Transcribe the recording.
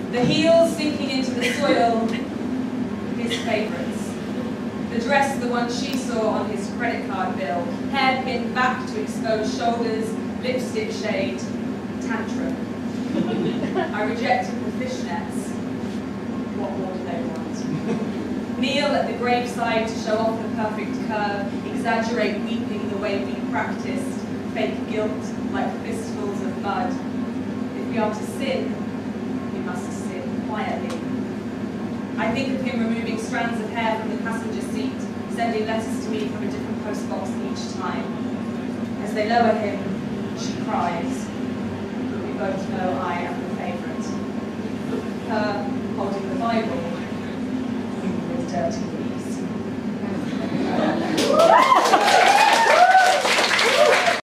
The heels sinking into the soil, his favourites. The dress, the one she saw on his credit card bill, hair pinned back to expose shoulders, lipstick shade, tantrum. I rejected the fishnets. What more do they want? Kneel at the graveside to show off the perfect curve, exaggerate weeping the way we practiced, fake guilt like fistfuls of mud. If we are to sin, we must sin quietly. I think of him removing strands of hair from the passenger seat, sending letters to me from a different postbox each time. As they lower him, she cries. We both know I am the favourite. Her holding the Bible with dirty